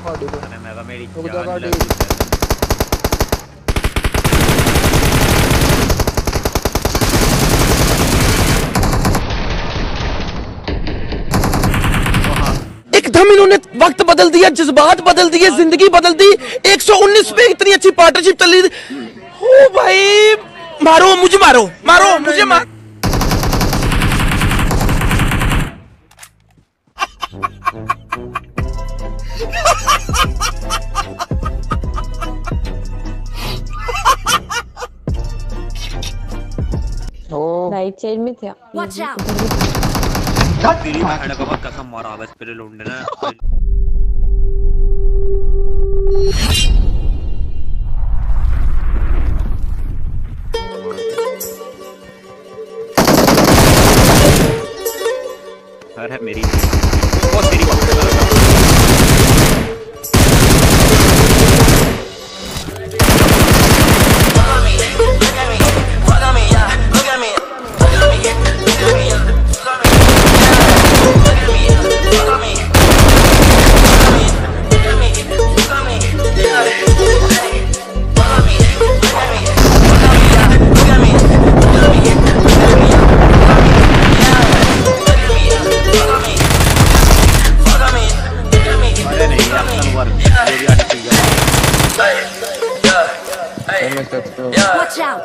गाड़ी पे। मैं का मेरी रुक जा गाड़ी। एकदम इन्होंने वक्त बदल दिया, जज्बात बदल दिए, जिंदगी बदल दी। 119 पे इतनी अच्छी पार्टनरशिप चल रही थी। ओ भाई मारो मुझे, मारो मारो मुझे, मार। राइट साइड में था। Watch out! तेरी बहन का कसम मारा बस तेरे लौंडे ने। अरे मेरी वो तेरी Watch out!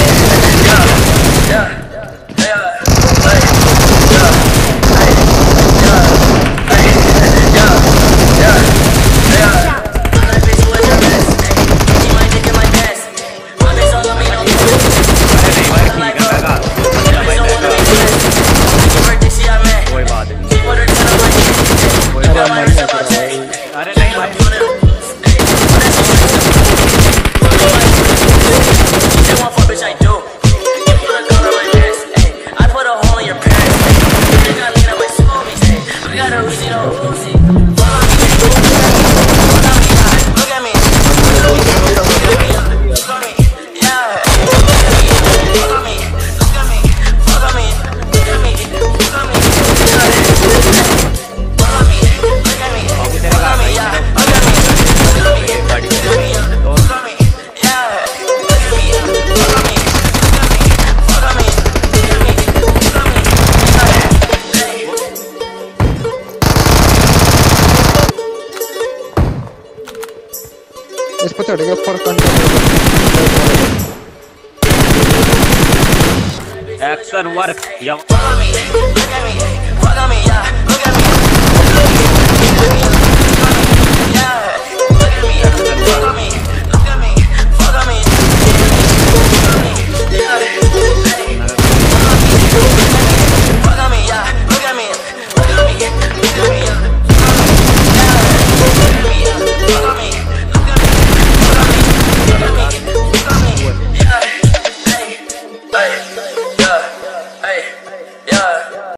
इस पे चढ़ गया फॉर एक्शन वर्क या Look at me,